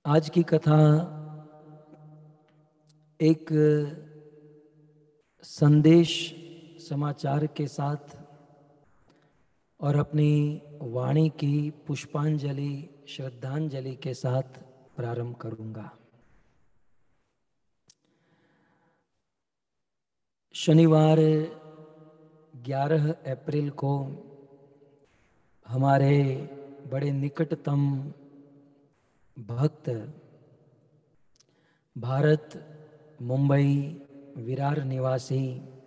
आज की कथा एक संदेश समाचार के साथ और अपनी वाणी की पुष्पांजलि श्रद्धांजलि के साथ प्रारंभ करूंगा। शनिवार 11 अप्रैल को हमारे बड़े निकटतम भक्त भारत मुंबई विरार निवासी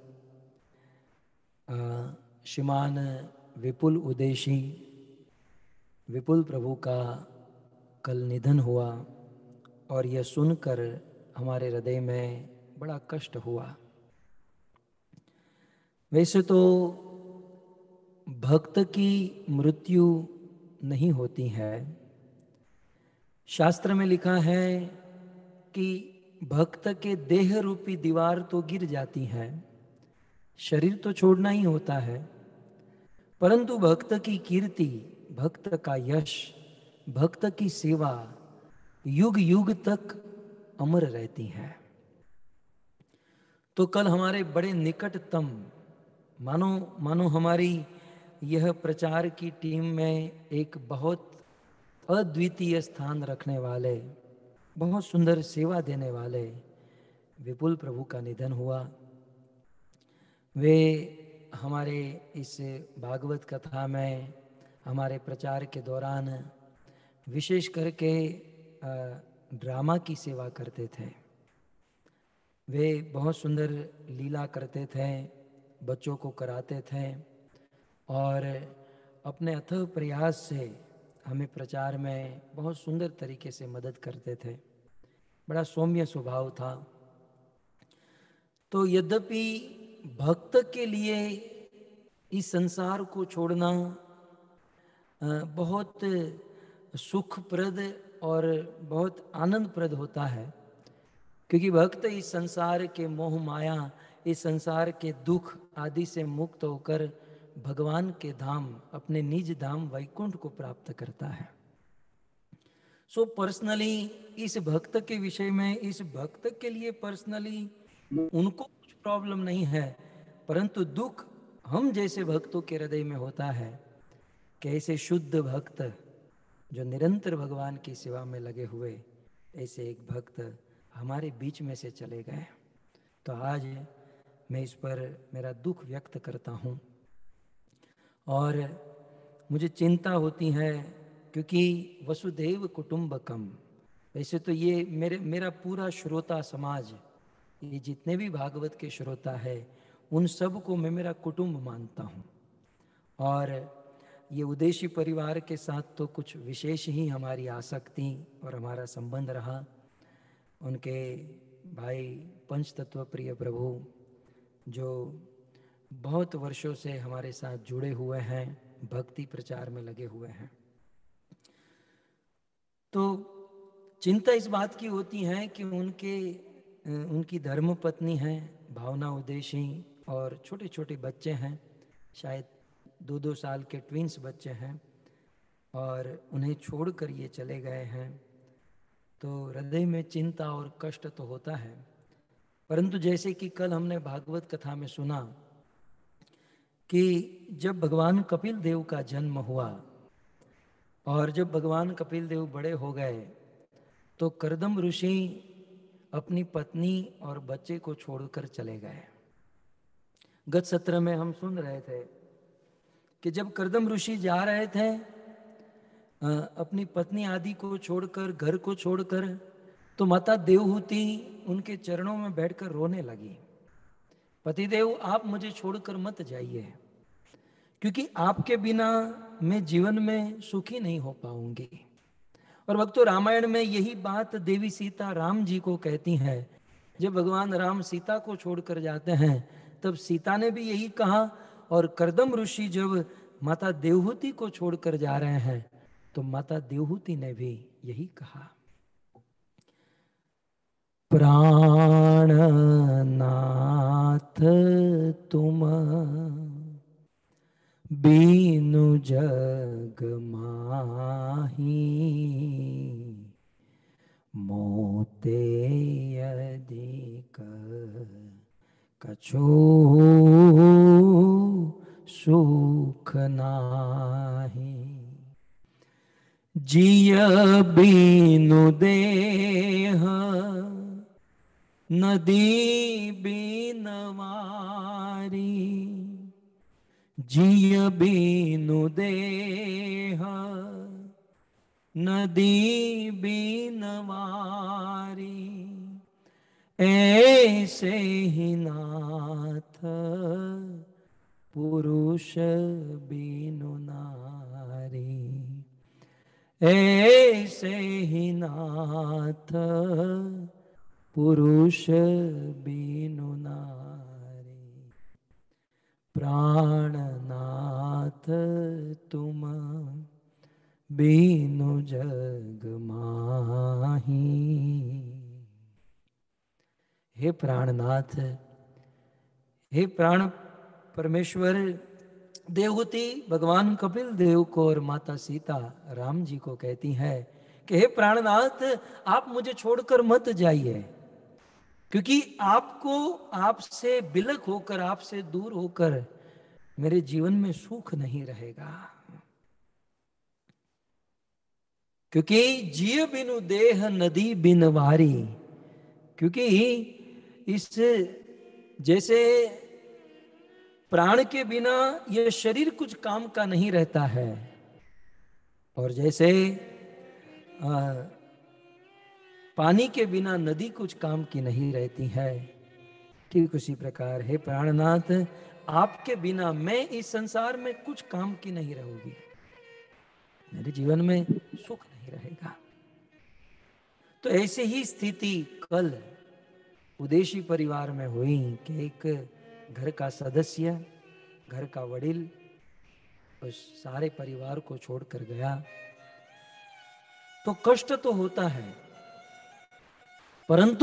श्रीमान विपुल उदेशी विपुल प्रभु का कल निधन हुआ और यह सुनकर हमारे हृदय में बड़ा कष्ट हुआ। वैसे तो भक्त की मृत्यु नहीं होती है। शास्त्र में लिखा है कि भक्त के देह रूपी दीवार तो गिर जाती है, शरीर तो छोड़ना ही होता है, परंतु भक्त की कीर्ति, भक्त का यश, भक्त की सेवा युग युग तक अमर रहती है। तो कल हमारे बड़े निकटतम मानो हमारी यह प्रचार की टीम में एक बहुत अद्वितीय स्थान रखने वाले, बहुत सुंदर सेवा देने वाले विपुल प्रभु का निधन हुआ। वे हमारे इस भागवत कथा में हमारे प्रचार के दौरान विशेष करके ड्रामा की सेवा करते थे। वे बहुत सुंदर लीला करते थे, बच्चों को कराते थे और अपने अथक प्रयास से हमें प्रचार में बहुत सुंदर तरीके से मदद करते थे। बड़ा सौम्य स्वभाव था। तो यद्यपि भक्त के लिए इस संसार को छोड़ना बहुत सुखप्रद और बहुत आनंदप्रद होता है, क्योंकि भक्त इस संसार के मोह माया, इस संसार के दुख आदि से मुक्त होकर भगवान के धाम, अपने निज धाम वैकुंठ को प्राप्त करता है। सो पर्सनली इस भक्त के विषय में, इस भक्त के लिए पर्सनली उनको कुछ प्रॉब्लम नहीं है, परंतु दुख हम जैसे भक्तों के हृदय में होता है। कैसे शुद्ध भक्त जो निरंतर भगवान की सेवा में लगे हुए, ऐसे एक भक्त हमारे बीच में से चले गए। तो आज मैं इस पर मेरा दुख व्यक्त करता हूँ और मुझे चिंता होती है, क्योंकि वसुधैव कुटुंबकम, वैसे तो ये मेरा पूरा श्रोता समाज, ये जितने भी भागवत के श्रोता है, उन सब को मैं मेरा कुटुंब मानता हूँ। और ये उदेशी परिवार के साथ तो कुछ विशेष ही हमारी आसक्ति और हमारा संबंध रहा। उनके भाई पंच तत्व प्रिय प्रभु जो बहुत वर्षों से हमारे साथ जुड़े हुए हैं, भक्ति प्रचार में लगे हुए हैं। तो चिंता इस बात की होती है कि उनकी धर्म पत्नी है भावना उदेशी और छोटे छोटे बच्चे हैं, शायद 2-2 साल के ट्विंस बच्चे हैं, और उन्हें छोड़कर ये चले गए हैं। तो हृदय में चिंता और कष्ट तो होता है। परंतु जैसे कि कल हमने भागवत कथा में सुना कि जब भगवान कपिल देव का जन्म हुआ और जब भगवान कपिल देव बड़े हो गए, तो कर्दम ऋषि अपनी पत्नी और बच्चे को छोड़कर चले गए। गत सत्र में हम सुन रहे थे कि जब कर्दम ऋषि जा रहे थे अपनी पत्नी आदि को छोड़कर, घर को छोड़कर, तो माता देवहूति उनके चरणों में बैठकर रोने लगी, पतिदेव आप मुझे छोड़कर मत जाइए, क्योंकि आपके बिना मैं जीवन में सुखी नहीं हो पाऊंगी। और भक्तों, रामायण में यही बात देवी सीता राम जी को कहती हैं। जब भगवान राम सीता को छोड़कर जाते हैं, तब सीता ने भी यही कहा, और कर्दम ऋषि जब माता देवहूति को छोड़कर जा रहे हैं, तो माता देवहूति ने भी यही कहा। प्राणनाथ तुम बीनु जग माही, ते अधिक कछु सुख नाही। जिय बीनु देह नदी बीनवारी। जिय बीनु देह नदी बीनवारी। ऐसे ही नाथ पुरुष बीनु नारी। ऐसे ही नाथ पुरुष बीनु नारी। प्राणनाथ तुम बीनु जग माही। हे प्राणनाथ, हे प्राण परमेश्वर देवहूति भगवान कपिल देव को और माता सीता राम जी को कहती है कि हे प्राणनाथ, आप मुझे छोड़कर मत जाइए, क्योंकि आपको आपसे बिलक होकर, आपसे दूर होकर मेरे जीवन में सुख नहीं रहेगा। क्योंकि जिय बिनु देह नदी बिन वारी। क्योंकि इस जैसे प्राण के बिना यह शरीर कुछ काम का नहीं रहता है, और जैसे पानी के बिना नदी कुछ काम की नहीं रहती है, ठीक उसी प्रकार हे प्राणनाथ, आपके बिना मैं इस संसार में कुछ काम की नहीं रहूंगी, मेरे जीवन में सुख नहीं रहेगा। तो ऐसे ही स्थिति कल उदेशी परिवार में हुई कि एक घर का सदस्य, घर का वडील उस सारे परिवार को छोड़कर गया। तो कष्ट तो होता है, परंतु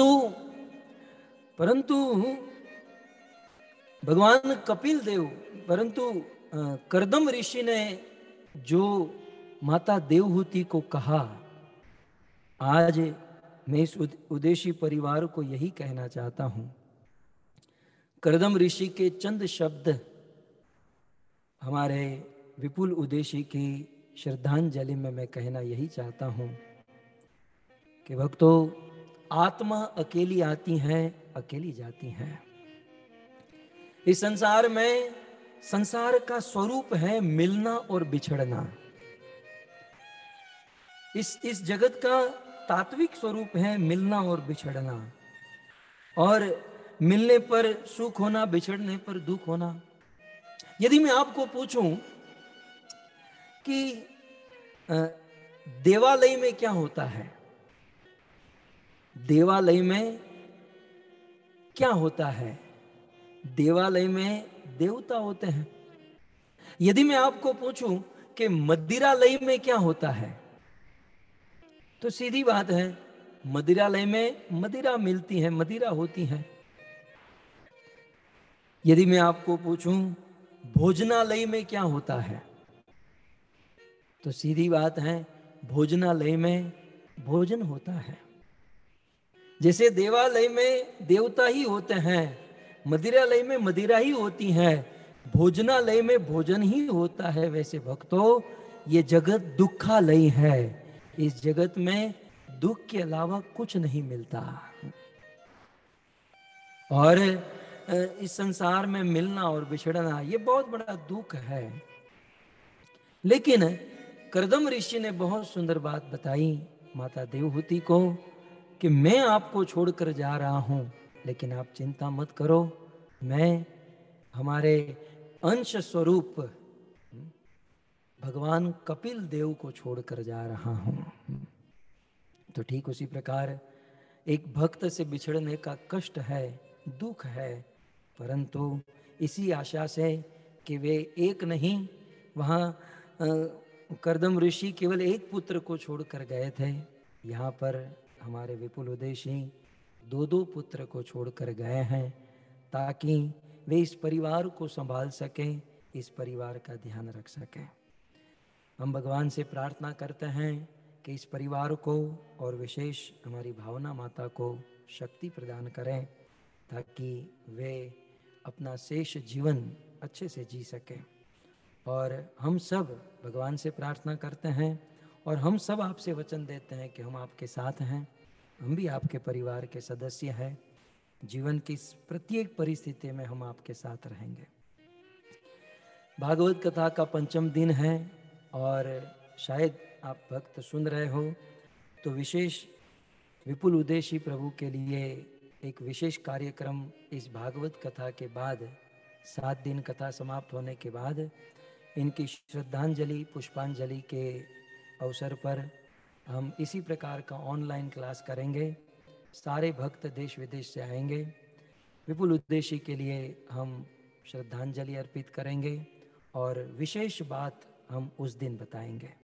भगवान कपिल देव, परंतु कर्दम ऋषि ने जो माता देवहूति को कहा, आज मैं इस उदेशी परिवार को यही कहना चाहता हूं। कर्दम ऋषि के चंद शब्द हमारे विपुल उदेशी की श्रद्धांजलि में मैं कहना यही चाहता हूं कि भक्तों, आत्मा अकेली आती है, अकेली जाती है। इस संसार में संसार का स्वरूप है मिलना और बिछड़ना। इस जगत का तात्विक स्वरूप है मिलना और बिछड़ना, और मिलने पर सुख होना, बिछड़ने पर दुख होना। यदि मैं आपको पूछूं कि देवालय में क्या होता है, देवालय में क्या होता है? देवालय में देवता होते हैं। यदि मैं आपको पूछूं कि मदिरालय में क्या होता है, तो सीधी बात है, मदिरालय में मदिरा मिलती है, मदिरा होती है। यदि मैं आपको पूछूं भोजनालय में क्या होता है, तो सीधी बात है, भोजनालय में भोजन होता है। जैसे देवालय में देवता ही होते हैं, मदिरालय में मदिरा ही होती है, भोजनालय में भोजन ही होता है, वैसे भक्तों ये जगत दुखालय है। इस जगत में दुख के अलावा कुछ नहीं मिलता, और इस संसार में मिलना और बिछड़ना ये बहुत बड़ा दुख है। लेकिन कर्दम ऋषि ने बहुत सुंदर बात बताई माता देवहूति को कि मैं आपको छोड़कर जा रहा हूं, लेकिन आप चिंता मत करो, मैं हमारे अंश स्वरूप भगवान कपिल देव को छोड़कर जा रहा हूं। तो ठीक उसी प्रकार एक भक्त से बिछड़ने का कष्ट है, दुख है, परंतु इसी आशा से कि वे एक नहीं, वहाँ कर्दम ऋषि केवल एक पुत्र को छोड़कर गए थे, यहाँ पर हमारे विपुल उदेशी दो पुत्र को छोड़कर गए हैं, ताकि वे इस परिवार को संभाल सकें, इस परिवार का ध्यान रख सकें। हम भगवान से प्रार्थना करते हैं कि इस परिवार को और विशेष हमारी भावना माता को शक्ति प्रदान करें ताकि वे अपना शेष जीवन अच्छे से जी सकें। और हम सब भगवान से प्रार्थना करते हैं और हम सब आपसे वचन देते हैं कि हम आपके साथ हैं, हम भी आपके परिवार के सदस्य हैं। जीवन की प्रत्येक परिस्थिति में हम आपके साथ रहेंगे। भागवत कथा का 5वां दिन है और शायद आप भक्त सुन रहे हो तो विशेष विपुल उदेशी प्रभु के लिए एक विशेष कार्यक्रम इस भागवत कथा के बाद 7 दिन कथा समाप्त होने के बाद इनकी श्रद्धांजलि पुष्पांजलि के अवसर पर हम इसी प्रकार का ऑनलाइन क्लास करेंगे। सारे भक्त देश विदेश से आएंगे। विपुल उद्देश्य के लिए हम श्रद्धांजलि अर्पित करेंगे और विशेष बात हम उस दिन बताएंगे।